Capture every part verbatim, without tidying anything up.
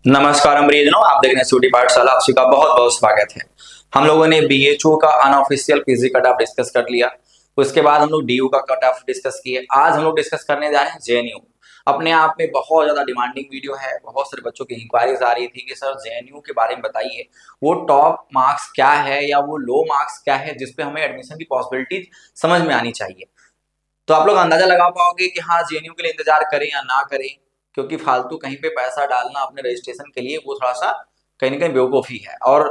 नमस्कार प्रियजनों, आप देख रहे हैं सूटी पाठशाला। आपका बहुत बहुत स्वागत है। हम लोगों ने बीएचओ का unofficial PG cut off discuss कर लिया। उसके बाद हम लोग डीयू का कट ऑफ डिस्कस किए। आज हम लोग डिस्कस करने जा रहे हैं जेएनयू। अपने आप में बहुत ज्यादा डिमांडिंग वीडियो है। बहुत सारे बच्चों की इंक्वायरीज आ रही थी कि सर जेएनयू के बारे में बताइए, वो टॉप मार्क्स क्या है या वो लो मार्क्स क्या है जिसपे हमें एडमिशन की पॉसिबिलिटी समझ में आनी चाहिए। तो आप लोग अंदाजा लगा पाओगे कि हाँ, जेएनयू के लिए इंतजार करें या ना करें, क्योंकि फालतू कहीं पे पैसा डालना अपने रजिस्ट्रेशन के लिए वो थोड़ा सा कहीं ना कहीं बेवकूफी है। और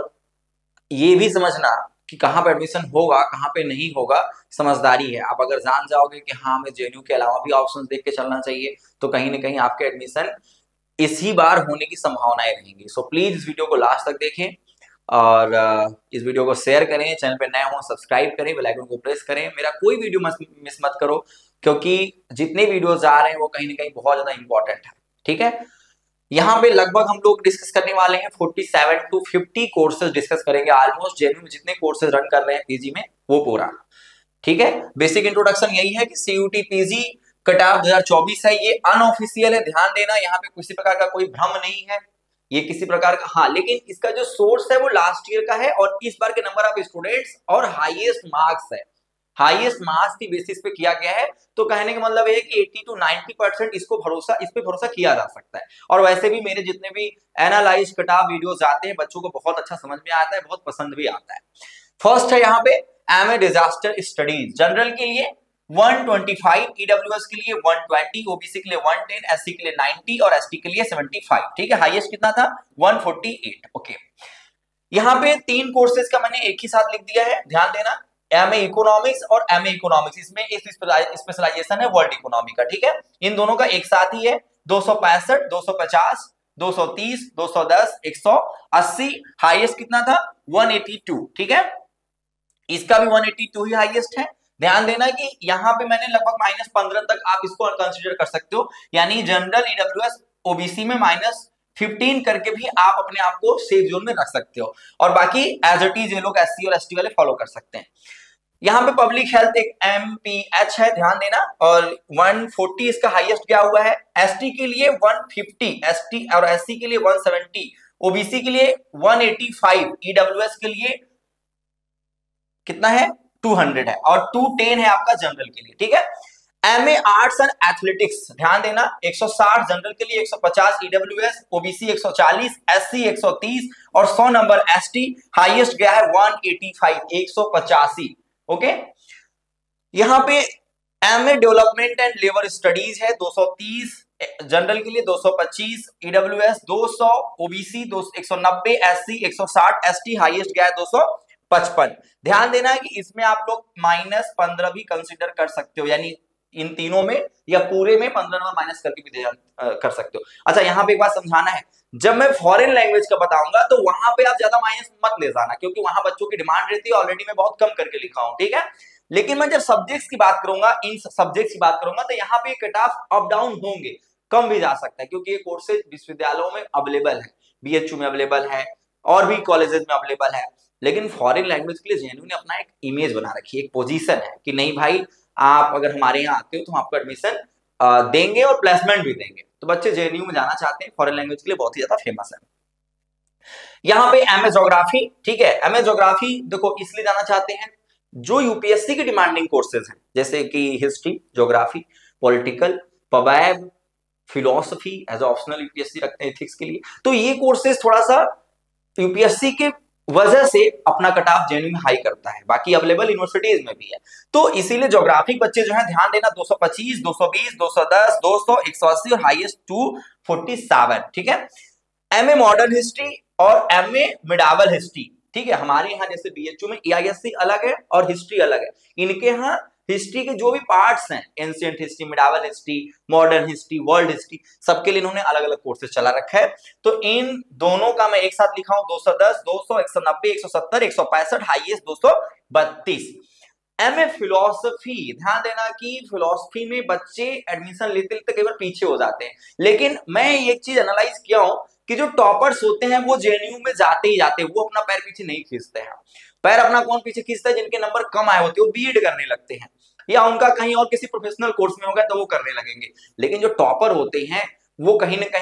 ये भी समझना कि कहाँ पे एडमिशन होगा कहाँ पे नहीं होगा, समझदारी है। आप अगर जान जाओगे कि हाँ, हमें जेएनयू के अलावा भी ऑप्शन देख के चलना चाहिए, तो कहीं ना कहीं आपके एडमिशन इसी बार होने की संभावनाएं रहेंगी। सो प्लीज इस वीडियो को लास्ट तक देखें और इस वीडियो को शेयर करें। चैनल पे नए हो सब्सक्राइब करें, बेल आइकन को प्रेस करें। मेरा कोई वीडियो मिस मत करो, क्योंकि जितने वीडियोस आ रहे हैं वो कहीं ना कहीं बहुत ज्यादा इंपॉर्टेंट है। ठीक है, यहाँ पे लगभग हम लोग डिस्कस करने वाले हैं सैंतालीस टू पचास कोर्सेज डिस्कस करेंगे। ऑलमोस्ट जेएनयू में जितने कोर्सेज रन कर रहे हैं पीजी में वो पूरा। ठीक है, बेसिक इंट्रोडक्शन यही है कि सीयूटी पीजी कट ऑफ दो हज़ार चौबीस है। ये अनऑफिशियल है, ध्यान देना। यहाँ पे किसी प्रकार का कोई भ्रम नहीं है, ये किसी प्रकार का हाँ, लेकिन इसका जो सोर्स है वो लास्ट ईयर का है और इस बार के नंबर ऑफ स्टूडेंट्स और हाईएस्ट मार्क्स है। हाईएस्ट मार्क्स की बेसिस पे किया गया है। तो कहने का मतलब है कि अस्सी टू नब्बे परसेंट इसको भरोसा इस पे भरोसा किया जा सकता है। और वैसे भी मेरे जितने भी एनालाइज कट ऑफ वीडियोस आते हैं बच्चों को बहुत अच्छा समझ में आता है, बहुत पसंद भी आता है। फर्स्ट है यहाँ पे एमए डिजास्टर स्टडीज। जनरल के लिए एक सौ पच्चीस, ईडब्ल्यूएस के लिए एक सौ बीस, ओबीसी के लिए एक सौ दस, एससी के लिए नब्बे और एसटी के लिए पचहत्तर। ठीक है, हाईएस्ट कितना था? एक सौ अड़तालीस। ओके, यहाँ पे तीन कोर्सेज का मैंने एक ही साथ लिख दिया है, ध्यान देना। एमए इकोनॉमिक्स और एमए इकोनॉमिक्स, इसमें एक स्पेशलाइजेशन है वर्ल्ड इकोनॉमी का। ठीक है, इन दोनों का एक साथ ही है। दो सौ पैंसठ, दो सौ पचास, दो सौ तीस, दो सौ दस, एक सौ अस्सी। हाईएस्ट कितना था? एक सौ बयासी। ठीक है, इसका भी एक सौ बयासी ही हाईएस्ट है। ध्यान देना कि यहाँ पे मैंने लगभग माइनस पंद्रह तक आप इसको कंसीडर कर सकते हो, यानी जनरल, ईडब्ल्यूएस, ओबीसी में माइनस पंद्रह करके भी आप अपने आप को सेफ जोन में रख सकते हो। और बाकी एज इट इज ये लोग एससी और एसटी वाले फॉलो कर सकते हैं। यहाँ पे पब्लिक हेल्थ एक एमपीएच है, ध्यान देना। और एक सौ चालीस इसका हाईएस्ट गया हुआ है। एसटी के लिए एक सौ पचास, एसटी और एससी के लिए एक सौ सत्तर, ओबीसी के लिए एक सौ पचासी, ईडब्ल्यूएस के लिए कितना है? दो सौ है और दो सौ दस है आपका जनरल के लिए। ठीक है, एमए आर्ट्स एंड एथलेटिक्स, ध्यान देना। एक सौ साठ जनरल के लिए, एक सौ पचास ईडब्ल्यूएस, ओबीसी एक सौ चालीस, एससी एक सौ तीस और सौ नंबर एसटी। हाईएस्ट गया है एक सौ पचासी, एक सौ पचासी। ओके, यहां पे MA development and labour studies है दो सौ तीस, जनरल के लिए दो सौ पच्चीस, ईडब्ल्यूएस दो सौ, ओबीसी एक सौ नब्बे, एससी एक सौ साठ, एसटी हाईएस्ट गया है दो सौ पचपन। ध्यान देना कि इसमें आप लोग माइनस पंद्रह भी कंसीडर कर सकते हो, यानी इन तीनों में या पूरे में पंद्रह नंबर माइनस करके भी दे कर सकते हो। अच्छा, यहाँ पे एक बात समझाना है, जब मैं फॉरेन लैंग्वेज का बताऊंगा तो वहां पे आप ज्यादा माइनस मत ले जाना, क्योंकि वहां बच्चों की डिमांड रहती है। ऑलरेडी मैं बहुत कम करके लिखा हूं, ठीक है। लेकिन मैं जब सब्जेक्ट्स की बात करूंगा, इन सब्जेक्ट्स की बात करूंगा, तो यहाँ पे कट ऑफ अप डाउन होंगे, कम भी जा सकता है, क्योंकि ये कोर्सेज विश्वविद्यालयों में अवेलेबल है, बीएचयू में अवेलेबल है और भी कॉलेजेस में अवेलेबल है। लेकिन फॉरेन लैंग्वेज के लिए जेएनयू ने अपना एक इमेज बना रखी है, एक पोजीशन है कि नहीं भाई, आप अगर हमारे यहाँ आते हो तो हम आपको एडमिशन देंगे और प्लेसमेंट भी देंगे। तो बच्चे जेएनयू में जाना चाहते हैं, फॉरेन लैंग्वेज के लिए बहुत ही ज्यादा फेमस है। यहाँ पे एमए ज्योग्राफी, ठीक है। एमए ज्योग्राफी देखो इसलिए जाना चाहते हैं, जो यूपीएससी के डिमांडिंग कोर्सेज हैं, जैसे कि हिस्ट्री, ज्योग्राफी, पॉलिटिकल, पबैब, फिलोसफी एज ऑप्शनल यूपीएससी रखते हैं एथिक्स के लिए। तो ये कोर्सेज थोड़ा सा यूपीएससी के वजह से अपना कट ऑफ जेएनयू में हाई करता है, बाकी अवेलेबल यूनिवर्सिटीज में भी है। तो इसीलिए ज्योग्राफिक बच्चे जो है, ध्यान देना, दो सौ पच्चीस, दो सौ बीस, दो सौ दस, दो सौ, एक सौ अस्सी और हाईएस्ट दो सौ सैंतालीस। ठीक है, एमए मॉडर्न हिस्ट्री और एमए मिडावल हिस्ट्री, ठीक है। हमारे यहाँ जैसे बीएचयू में ईआईएससी अलग है और हिस्ट्री अलग है, इनके यहाँ हिस्ट्री के जो भी पार्ट्स हैं, ancient history, medieval history, modern history, world history, सबके लिए इन्होंने अलग अलग कोर्सेज चला रखा है। तो इन दोनों का मैं एक साथ लिखा हूं, दो सौ दस, दो सौ, एक सौ नब्बे, एक सौ सत्तर, एक सौ पैंसठ, हाईएस्ट दो सौ बत्तीस। एमए फिलोसफी, ध्यान देना कि फिलोसफी में बच्चे एडमिशन लेते लेते कई बार पीछे हो जाते हैं, लेकिन मैं एक चीज एनालाइज किया हूं कि जो टॉपर्स होते हैं वो जेएनयू में जाते ही जाते हैं, वो अपना पैर पीछे नहीं खींचते हैं। पैर अपना कौन पीछे खींचता है? जिनके नंबर कम आए होते हैं, वो बीएड करने लगते हैं या उनका कहीं और किसी प्रोफेशनल कोर्स में होगा तो वो करने लगेंगे। लेकिन जो टॉपर होते हैं वो कहीं ना कहीं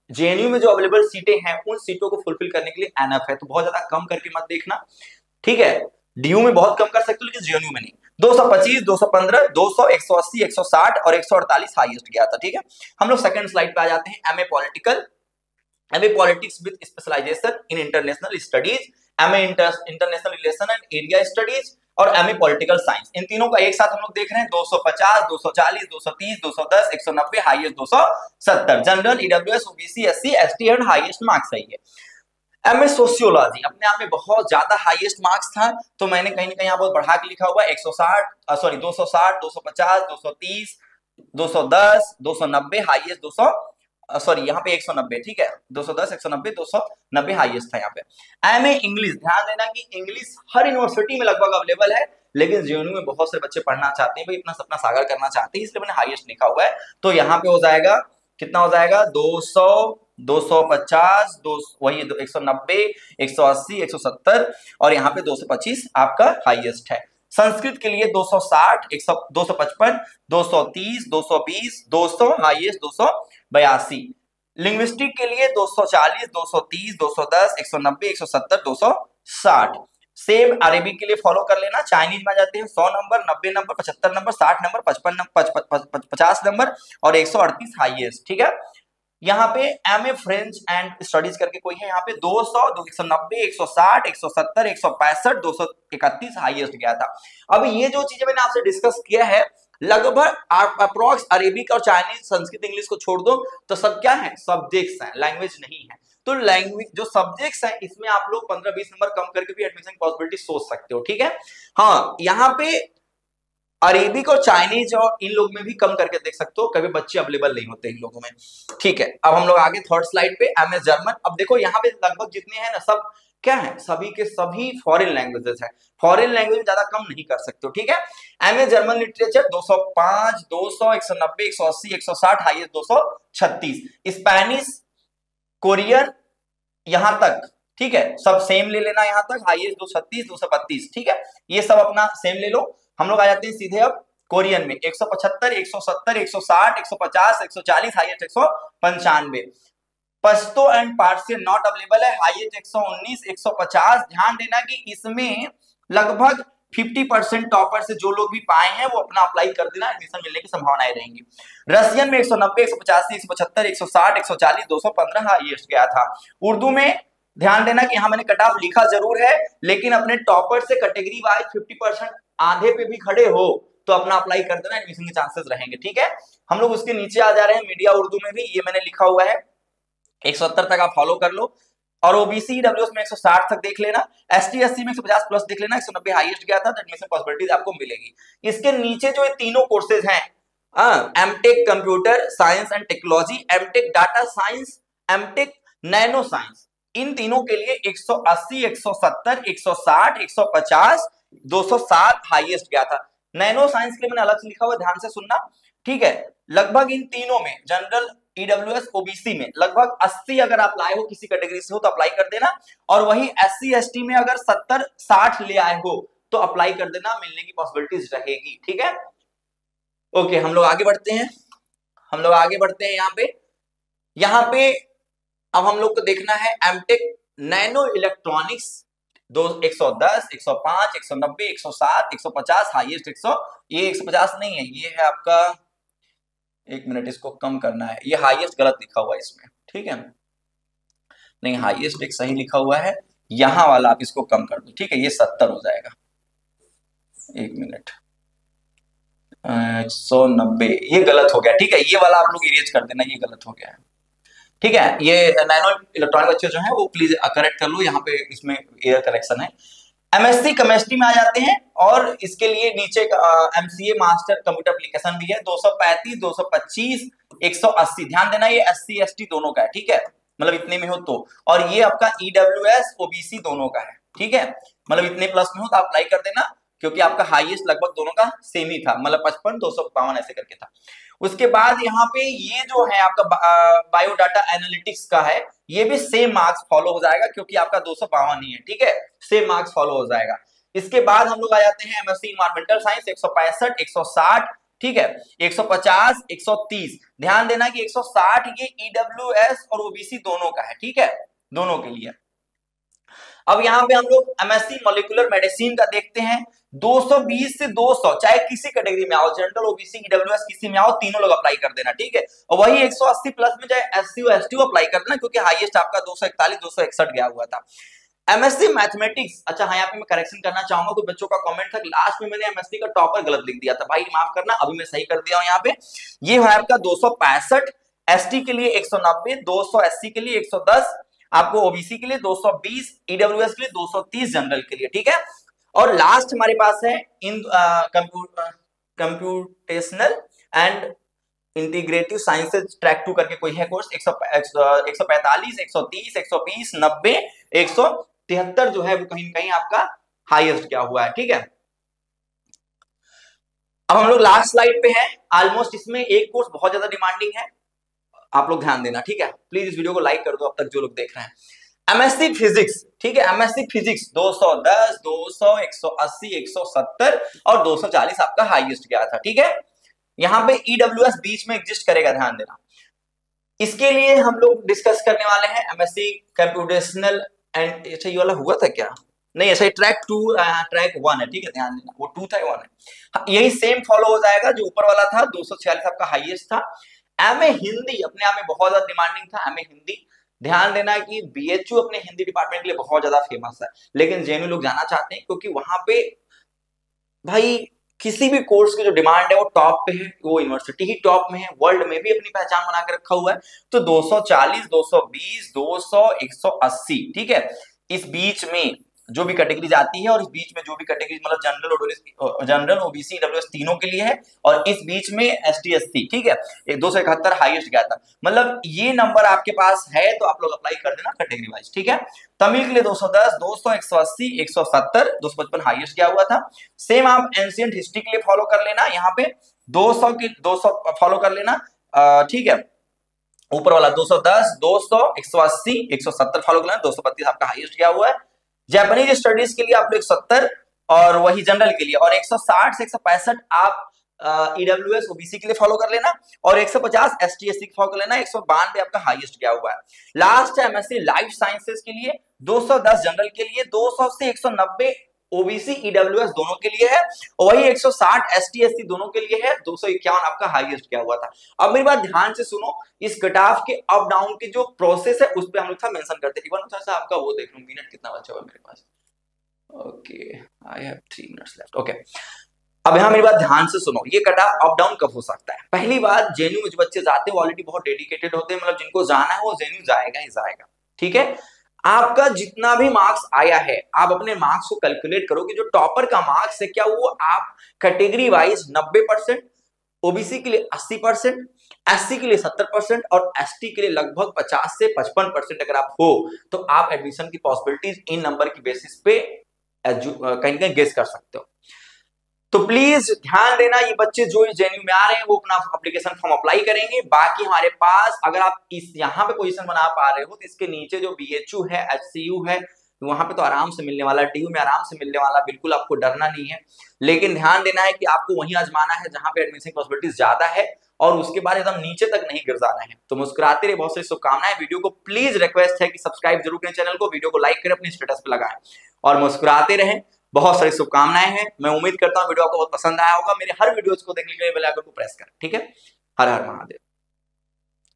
जेएनयू में जो अवेलेबल सीटें हैं उन सीटों को फुलफिल करने के लिए एनएफ है, तो बहुत ज्यादा कम करके मत देखना, ठीक है। डीयू में बहुत कम कर सकते हो लेकिन जेएनयू में नहीं। दो सौ पच्चीस, दो सौ पंद्रह, दो सौ, एक सौ अस्सी, एक सौ साठ और एक सौ अड़तालीस हाईएस्ट गया था, ठीक है। हम लोग सेकंड स्लाइड पे आ जाते हैं। MA political, MA politics with specialisation in international studies, MA international relation and area studies और एमए पॉलिटिकल साइंस, इन तीनों का एक साथ हम लोग देख रहे हैं। दो सौ पचास, दो सौ चालीस, दो सौ तीस, दो सौ दस, एक सौ नब्बे, हाईएस्ट दो सौ सत्तर। General, EWS, OBC, SC, ST and highest marks है ये। एमए सोशियोलॉजी अपने आप में बहुत ज्यादा हाईएस्ट मार्क्स था, तो मैंने कहीं ना कहीं यहाँ बहुत बढ़ा के लिखा हुआ है। एक सौ साठ, सॉरी दो सौ साठ, दो सौ पचास, दो सौ तीस, दो सौ दस, दो सौ नब्बे, हाईएस्ट दो सौ, सॉरी यहाँ पे एक सौ नब्बे, ठीक है। दो सौ दस, एक सौ नब्बे, दो सौ नब्बे हाईएस्ट था यहाँ पे। एमए इंग्लिश, ध्यान देना कि इंग्लिश हर यूनिवर्सिटी में लगभग अवेलेबल है, लेकिन जेएनयू में बहुत से बच्चे पढ़ना चाहते हैं भाई, अपना सपना साकार करना चाहते हैं, इसलिए मैंने हाईएस्ट लिखा हुआ है। तो यहाँ पे हो जाएगा, कितना हो जाएगा, दो सौ, दो सौ पचास, दो वही एक सौ नब्बे, एक सौ अस्सी, एक सौ सत्तर और यहाँ पे दो सौ पच्चीस आपका हाईएस्ट है। संस्कृत के लिए दो सौ साठ, एक सौ, दो सौ पचपन, दो सौ तीस, दो सौ बीस, दो सौ हाईएस्ट दो सौ बयासी। लिंग्विस्टिक के लिए दो सौ चालीस, दो सौ तीस, दो सौ दस, एक सौ नब्बे, एक सौ सत्तर, दो सौ साठ। सेम अरेबिक के लिए फॉलो कर लेना। चाइनीज में आ जाते हैं सौ नंबर, नब्बे नंबर, पचहत्तर नंबर, साठ नंबर, पचपन नंबर, पचास नंबर और एक सौ अड़तीस हाईएस्ट, ठीक है। यहाँ पे एमए फ्रेंच एंड स्टडीज करके कोई है, यहाँ पे दो सौ, एक सौ नब्बे, एक सौ साठ, एक सौ सत्तर, एक सौ पैंसठ, दो सौ इकतीस हाईएस्ट गया था। अब ये जो चीजें मैंने आपसे डिस्कस किया है, लगभग अप्रोक्स अरेबिक और चाइनीज, संस्कृत, इंग्लिश को छोड़ दो तो सब क्या है, सब्जेक्ट्स हैं, लैंग्वेज नहीं है। तो लैंग्वेज जो सब्जेक्ट्स हैं इसमें आप लोग पंद्रह बीस नंबर कम करके भी एडमिशन पॉसिबिलिटी सोच सकते हो, ठीक है। हाँ, यहाँ पे अरेबिक और चाइनीज और इन लोग में भी कम करके देख सकते हो, कभी बच्चे अवेलेबल नहीं होते इन लोगों में, ठीक है। अब हम लोग आगे थर्ड स्लाइड पे, एमए जर्मन। अब देखो यहाँ पे लगभग जितने हैं ना सब क्या है, सभी के सभी फॉरेन लैंग्वेजेस हैं, फॉरेन लैंग्वेज ज्यादा कम नहीं कर सकते हो, ठीक है। एमए जर्मन लिटरेचर दो सौ पाँच, दो सौ, एक सौ नब्बे, एक सौ अस्सी, एक सौ साठ, हाईएस्ट दो सौ छत्तीस। स्पेनिश, कोरियन यहां तक, ठीक है, सब सेम ले लेना, यहां तक हाईएस्ट दो सौ छत्तीस, दो सौ बत्तीस, ठीक है, ये सब अपना सेम ले लो। हम लोग आ जाते हैं सीधे अब कोरियन में, एक सौ पचहत्तर, एक सौ सत्तर, एक सौ साठ, एक सौ पचास, एक सौ चालीस, हाईएस्ट एक सौ पंचानवे। Pashto and Persian not available है, हाईएस्ट एक सौ उन्नीस, एक सौ पचास। ध्यान देना कि इसमें लगभग पचास परसेंट टॉपर से जो लोग भी पाए हैं वो अपना अप्लाई कर देना, एडमिशन मिलने की संभावनाएं रहेंगी। रशियन में एक सौ नब्बे, एक सौ पचासी, एक सौ पचहत्तर, एक सौ साठ, एक सौ चालीस, दो सौ पंद्रह हाईएस्ट गया था। उर्दू में ध्यान देना कि यहां मैंने कट ऑफ लिखा जरूर है, लेकिन अपने टॉपर से कैटेगरी वाइज पचास परसेंट आधे पे भी खड़े हो तो अपना अप्लाई कर देना, एडमिशन के चांसेस रहेंगे, ठीक है। हम लोग उसके नीचे आ जा रहे हैं, मीडिया उर्दू में भी ये मैंने लिखा हुआ है, एक सौ सत्तर तक आप फॉलो कर लो। और ओबीसी डब्ल्यूएस में एक सौ साठ तक देख लेना, एसटी एससी में एक सौ पचास प्लस देख लेना, एक सौ नब्बे हाईएस्ट गया था, तो एडमिशन पॉसिबिलिटीज आपको मिलेगी। इसके नीचे जो ये तीनों कोर्सेज हैं, MTech computer science and technology, MTech data science, MTech nano science, इन तीनों के लिए एक सौ अस्सी, एक सौ सत्तर, एक सौ साठ, एक सौ पचास, दो सौ सात हाईएस्ट गया था। नैनो साइंस के लिए मैंने अलग से लिखा हुआ, ध्यान से सुनना, ठीक है। लगभग इन तीनों में जनरल, ईडब्ल्यूएस, ओबीसी में लगभग अस्सी अगर आप लाए हो किसी कैटेगरी से हो तो अप्लाई कर देना, और वही एससी एसटी में अगर सत्तर साठ ले आए हो तो अप्लाई कर देना, मिलने की पॉसिबिलिटीज रहेगी, ठीक है। ओके, हम लोग आगे बढ़ते हैं, हम लोग आगे बढ़ते हैं यहाँ पे यहाँ पे अब हम लोग को देखना है एमटेक नैनो इलेक्ट्रॉनिक्स, दो एक सौ दस, एक सौ पाँच, एक सौ नब्बे, एक सौ सात, एक सौ पचास हाईएस्ट एक सौ, ये एक सौ पचास नहीं है, ये है आपका, एक मिनट इसको कम करना है, ये हाईएस्ट गलत लिखा हुआ है इसमें, ठीक है, नहीं हाईएस्ट एक सही लिखा हुआ है, यहां वाला आप इसको कम कर दो, ठीक है, ये सत्तर हो जाएगा, एक मिनट, एक सौ नब्बे, ये गलत हो गया, ठीक है, ये वाला आप लोग इरेज कर देना, ये गलत हो गया है, ठीक है। ये नैनो इलेक्ट्रॉनिक बच्चे जो हैं वो प्लीज करेक्ट कर लो, यहाँ पे इसमें एरर करेक्शन है। एमएससी केमिस्ट्री में आ जाते हैं, और इसके लिए नीचे एमसीए मास्टर कंप्यूटर एप्लीकेशन भी है, दो सौ पैंतीस, दो सौ पच्चीस, एक सौ अस्सी। ध्यान देना ये एससी एसटी दोनों का है, ठीक है, मतलब इतने में हो तो, और ये आपका ईडब्ल्यूएस ओबीसी दोनों का है, ठीक है, मतलब इतने प्लस में हो तो अप्लाई कर देना, क्योंकि आपका हाईएस्ट लगभग दोनों का सेम ही था, मतलब पचपन, दो सौ बावन ऐसे करके था। उसके बाद यहाँ पे ये जो है आपका बायोडाटा एनालिटिक्स का है, ये भी सेम मार्क्स फॉलो हो जाएगा, क्योंकि आपका दो सौ बावन ही है, ठीक है, सेम मार्क्स फॉलो हो जाएगा। इसके बाद हम लोग आ जाते हैं एमएससी इन्वायरमेंटल साइंस, एक सौ पैंसठ, एक सौ साठ, ठीक है, एक सौ पचास, एक सौ तीस। ध्यान देना कि एक सौ साठ ये ईडब्ल्यूएस और ओबीसी दोनों का है, ठीक है, दोनों के लिए। अब यहाँ पे हम लोग एमएससी मॉलिक्यूलर मेडिसिन का देखते हैं, दो सौ बीस से दो सौ, चाहे किसी कैटेगरी में आओ, जनरल, ओबीसी, ईडब्ल्यूएस, किसी में आओ, तीनों लोग अप्लाई कर देना, ठीक है। और वही एक सौ अस्सी प्लस में चाहे एससी और एसटी अप्लाई कर देना, क्योंकि हाईएस्ट आपका दो सौ इकतालीस, दो सौ इकसठ गया हुआ था। एमएससी मैथमेटिक्स, अच्छा हाँ, यहाँ पे मैं करेक्शन करना चाहूंगा, कुछ बच्चों का कमेंट था लास्ट में मैंने एमएससी का टॉपर गलत लिख दिया था, भाई माफ करना, अभी मैं सही कर दिया हूँ। यहाँ पे ये है आपका दो सौ पैंसठ, एसटी के लिए एक सौ नब्बे, दो सौ एससी के लिए एक सौ दस, आपको ओबीसी के लिए दो सौ बीस, ईडब्ल्यूएस के लिए दो सौ तीस, जनरल के लिए, ठीक है। और लास्ट हमारे पास है in computational and integrative sciences track two करके कोई है कोर्स, एक सौ पैंतालीस, एक सौ तीस, एक सौ बीस, नब्बे, एक सौ तिहत्तर जो है वो कहीं कहीं आपका हाईएस्ट क्या हुआ है, ठीक है। अब हम लोग लास्ट स्लाइड पे हैं, ऑलमोस्ट इसमें एक कोर्स बहुत ज्यादा डिमांडिंग है, आप लोग ध्यान देना, ठीक है। प्लीज इस वीडियो को लाइक कर दो अब तक जो लोग देख रहे हैं। एमएससी फिजिक्स, ठीक है, एमएससी फिजिक्स दो सौ दस, दो सौ, एक सौ अस्सी, एक सौ सत्तर और दो सौ चालीस आपका हाईएस्ट गया था, ठीक है। यहाँ पे ईडब्ल्यूएस बीच में एग्जिस्ट करेगा, ध्यान देना। इसके लिए हम लोग डिस्कस करने वाले हैं एमएससी कंप्यूटेशनल एंड, अच्छा ये वाला हुआ था क्या, नहीं ऐसा ट्रैक टू, ट्रैक वन है, ठीक है, ध्यान देना, वो टू था, वन है, यही सेम फॉलो हो जाएगा, जो ऊपर वाला था दो सौ छियालीस आपका हाईएस्ट था। एमए हिंदी अपने आप में बहुत ज्यादा डिमांडिंग था, एमए हिंदी, ध्यान देना कि बीएचयू अपने हिंदी डिपार्टमेंट के लिए बहुत ज्यादा फेमस है, लेकिन जेएनयू लोग जाना चाहते हैं क्योंकि वहां पे भाई किसी भी कोर्स की जो डिमांड है वो टॉप पे है, वो यूनिवर्सिटी ही टॉप में है, वर्ल्ड में भी अपनी पहचान बना के रखा हुआ है। तो दो सौ चालीस, दो सौ बीस, दो सौ, एक सौ अस्सी, ठीक है, इस बीच में जो भी कैटेगरी आती है, और इस बीच में जो भी कैटेगरी मतलब जनरल, जनरल, ओबीसी, ईडब्ल्यूएस तीनों के लिए है, और इस बीच में एसटी, एससी, ठीक है, एक दो सौ इकहत्तर हाईएस्ट गया था, मतलब ये नंबर आपके पास है तो आप लोग अप्लाई कर देना कैटेगरी वाइज, ठीक है। तमिल के लिए दो सौ दस, दो सौ, एक सौ अस्सी, एक सौ सत्तर, दो सौ पचपन हाईएस्ट गया हुआ था। सेम आप एंशिएंट हिस्ट्री के लिए फॉलो कर लेना, यहाँ पे दो सौ की दो सौ फॉलो कर लेना, ठीक है, ऊपर वाला दो सौ दस, दो सौ, एक सौ अस्सी, एक सौ सत्तर फॉलो कर लेना, दो सौ बत्तीस आपका हाईएस्ट गया हुआ है। जापानीज स्टडीज के लिए आप लोग सत्तर, और वही जनरल के लिए, और एक सौ साठ से एक सौ पैंसठ आप ईडब्ल्यूएस, ओबीसी के लिए फॉलो कर लेना, और एक सौ पचास एसटी, एससी फॉलो कर लेना, एक सौ बानवे आपका हाईएस्ट गया हुआ है। लास्ट है एमएससी लाइफ साइंसेज के लिए दो सौ दस, जनरल के लिए दो सौ से एक सौ नब्बे ओबीसी, ईडब्ल्यूएस दोनों के लिए है, और वही एक सौ साठ एसटी, एससी दोनों के लिए है, दो सौ इक्यावन आपका हाईएस्ट क्या हुआ था। अब मेरी बात ध्यान से सुनो, इस कट-ऑफ के अप डाउन की जो प्रोसेस है उस पे हम लोग था मेंशन करते हैं। एक बार आपका वो देख लूं, मिनट कितना बचा हुआ है मेरे पास, okay I have three minutes left, okay. अब यहाँ मेरी बात ध्यान से सुनो, ये कट-ऑफ अप डाउन कब हो सकता है। पहली बात, जेएनयू में जो बच्चे जाते हैं वो ऑलरेडी बहुत डेडिकेटेड होते हैं, मतलब जिनको जाना है वो जेएनयू जाएगा ही जाएगा, ठीक है। आपका जितना भी मार्क्स आया है, आप अपने मार्क्स को कैलकुलेट करो कि जो टॉपर का मार्क्स है क्या वो आप कैटेगरी वाइज नब्बे परसेंट, ओबीसी के लिए अस्सी परसेंट, एससी के लिए सत्तर परसेंट और एसटी के लिए लगभग पचास से पचपन परसेंट अगर आप हो तो आप एडमिशन की पॉसिबिलिटीज इन नंबर की बेसिस पे कहीं कहीं गेस कर सकते हो। तो प्लीज ध्यान देना, ये बच्चे जो जेएनयू में आ रहे हैं वो अपना एप्लीकेशन फॉर्म अप्लाई करेंगे। बाकी हमारे पास अगर आप इस यहाँ पे पोजीशन बना पा रहे हो तो इसके नीचे जो बीएचयू है, एचसीयू है, वहां पे तो आराम से मिलने वाला, टीयू में आराम से मिलने वाला, बिल्कुल आपको डरना नहीं है। लेकिन ध्यान देना है कि आपको वहीं आजमाना है जहां पे एडमिशन पॉसिबिलिटीज ज्यादा है, और उसके बाद एकदम नीचे तक नहीं गिर जाना है। तो मुस्कुराते रहे, बहुत सारी शुभकामनाएं। वीडियो को प्लीज रिक्वेस्ट है कि सब्सक्राइब जरूर करें चैनल को, वीडियो को लाइक करें, अपने स्टेटस पे लगाएं और मुस्कुराते रहें। बहुत सारी शुभकामनाएं हैं। मैं उम्मीद करता हूं वीडियो आपको बहुत पसंद आया होगा। मेरे हर वीडियोस को देखने के लिए बेल आइकन को प्रेस करें, ठीक है। हर हर महादेव।